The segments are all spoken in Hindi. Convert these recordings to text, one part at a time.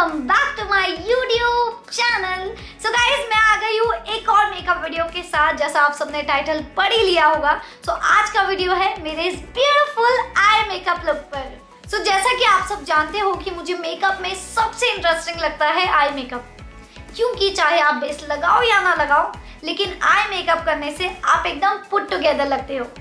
Welcome back to my YouTube channel. So guys, मैं आ गई हूँ एक और मेकअप वीडियो के साथ। जैसा आप सबने टाइटल पढ़ ही लिया होगा, सो आज का वीडियो है मेरे इस ब्यूटीफुल आई मेकअप लुक पर। सो जैसा कि आप सब जानते हो कि मुझे मेकअप में सबसे इंटरेस्टिंग लगता है आई मेकअप, क्योंकि चाहे आप बेस लगाओ या ना लगाओ, लेकिन आई मेकअप करने से आप एकदम पुट टुगेदर लगते हो।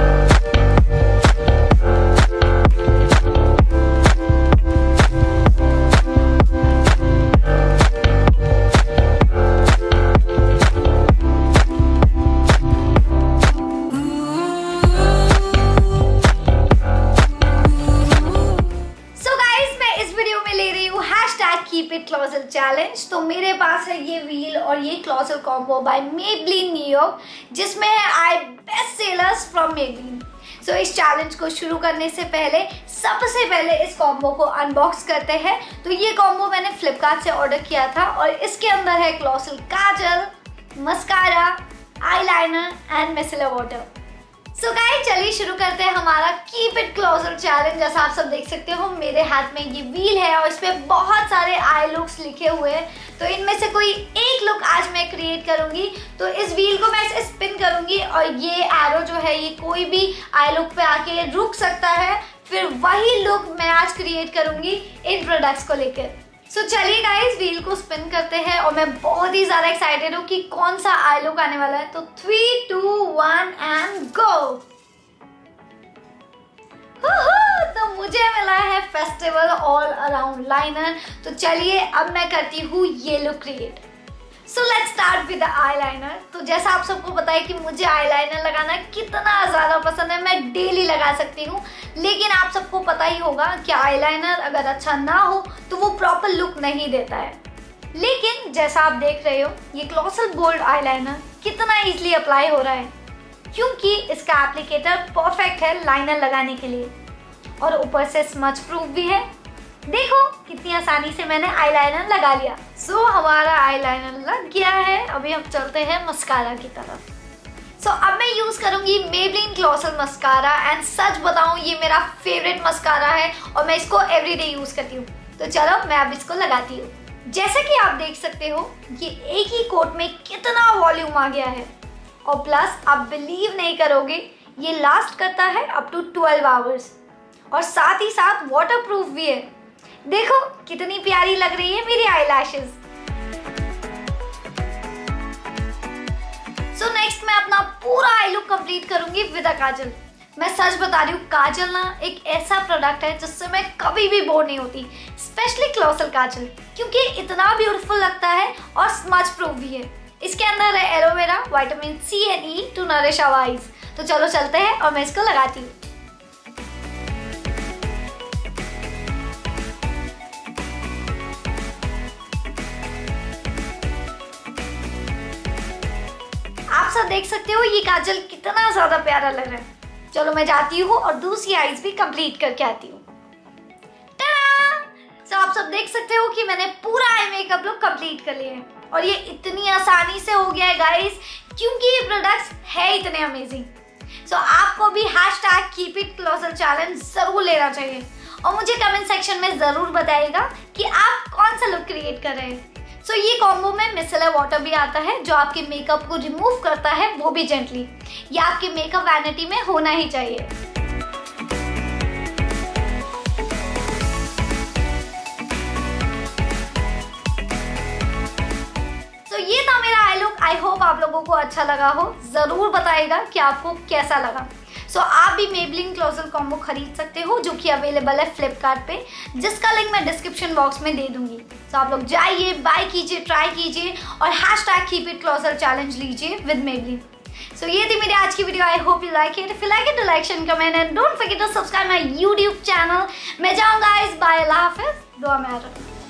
Keep it clausal challenge. तो मेरे पास है ये व्हील और ये clausal combo by Maybelline New York, जिसमें है eye best sellers from Maybelline. So इस चैलेंज को शुरू करने से पहले सबसे पहले इस कॉम्बो को अनबॉक्स करते हैं। तो ये कॉम्बो मैंने फ्लिपकार्ट से ऑर्डर किया था और इसके अंदर है colossal kajal, mascara, eyeliner and micellar water. So guys, चलिए शुरू करते हैं हमारा कीप इट क्लोजर चैलेंज। जैसा आप सब देख सकते हो, मेरे हाथ में ये व्हील है और इस पे बहुत सारे आई लुक्स लिखे हुए हैं। तो इनमें से कोई एक लुक आज मैं क्रिएट करूंगी। तो इस व्हील को मैं ऐसे स्पिन करूंगी और ये एरो जो है ये कोई भी आई लुक पे आके रुक सकता है। फिर वही लुक मैं आज क्रिएट करूंगी इन प्रोडक्ट्स को लेकर। सो चलिए गाइस, व्हील को स्पिन करते हैं और मैं बहुत ही ज्यादा एक्साइटेड हूँ कि कौन सा आई लुक आने वाला है। तो 3, 2, 1 एंड गो। तो मुझे मिला है फेस्टिवल ऑल अराउंड लाइनर। तो चलिए अब मैं करती हूँ ये look create. So let's start with the eyeliner. तो जैसा आप सबको पता है कि मुझे आईलाइनर लगाना कितना ज़्यादा पसंद है, मैं डेली लगा सकती हूँ। लेकिन आप सबको पता ही होगा कि आईलाइनर अगर अच्छा ना हो तो वो प्रॉपर लुक नहीं देता है। लेकिन जैसा आप देख रहे हो, ये क्लॉजल बोल्ड आईलाइनर कितना इजीली अप्लाई हो रहा है, क्योंकि इसका एप्लीकेटर परफेक्ट है लाइनर लगाने के लिए और ऊपर से स्मच प्रूफ भी है। देखो कितनी आसानी से मैंने आईलाइनर लगा लिया। सो हमारा आईलाइनर लग गया है। अभी हम चलते हैं मस्कारा की तरफ। सो अब मैं यूज करूंगी मेबलिन क्लॉजल मस्कारा एंड सच बताऊं ये मेरा फेवरेट मस्कारा है और मैं इसको एवरीडे यूज करती हूँ। तो चलो मैं अब इसको लगाती हूँ। जैसे कि आप देख सकते हो, ये एक ही कोट में कितना वॉल्यूम आ गया है और प्लस आप बिलीव नहीं करोगे, ये लास्ट करता है अप टू 12 आवर्स और साथ ही साथ वाटर प्रूफ भी है। देखो कितनी प्यारी लग रही है मेरी आईलैशेस। सो नेक्स्ट मैं अपना पूरा आई लुक कंप्लीट करूंगी विद अ काजल। मैं सच बता रही हूँ, काजल ना एक ऐसा प्रोडक्ट है जिससे मैं कभी भी बोर नहीं होती, स्पेशली क्लॉजल काजल, क्योंकि इतना ब्यूटीफुल लगता है और स्मच प्रूफ भी है। इसके अंदर है aloe vera, vitamin C and E to nourish our eyes. तो चलो चलते हैं और मैं इसको लगाती हूँ। आप सब देख सकते हो ये काजल कितना ज्यादा प्यारा लग रहा है। चलो मैं जाती हूँ और दूसरी आईज भी कंप्लीट करके आती हूँ। तो आप सब देख सकते हो कि मैंने पूरा आई मेकअप लुक कंप्लीट कर लिया है और ये इतनी आसानी से हो गया है गाइस, क्योंकि ये प्रोडक्ट्स है इतने अमेजिंग। सो आपको भी #KeepItCloser चैलेंज जरूर लेना चाहिए और मुझे कमेंट सेक्शन में जरूर बताइएगा कि आप कौन सा लुक क्रिएट कर रहे हैं। सो ये कॉम्बो में मिसेलर वाटर भी आता है जो आपके मेकअप को रिमूव करता है, वो भी जेंटली। ये आपके मेकअप वैनिटी में होना ही चाहिए। तो ये था मेरा आई लुक। आई होप आप लोगों को अच्छा लगा हो। जरूर बताइएगा कि आपको कैसा लगा। सो आप भी मेबलिन क्लॉजल कॉम्बो खरीद सकते हो, जो कि अवेलेबल है फ्लिपकार्ट पे, जिसका लिंक मैं डिस्क्रिप्शन बॉक्स में दे दूंगी। तो आप लोग जाइए, बाय कीजिए, ट्राई कीजिए और #KeepItCloser चैलेंज लीजिए विद मेबलिन। सो ये थी मेरी आज की video. I hope you like it. If you like it, to like, share, comment and don't forget to subscribe my YouTube channel. मैं जाऊंगा, बाय, अल्लाह हाफिज, दुआ में याद रखना।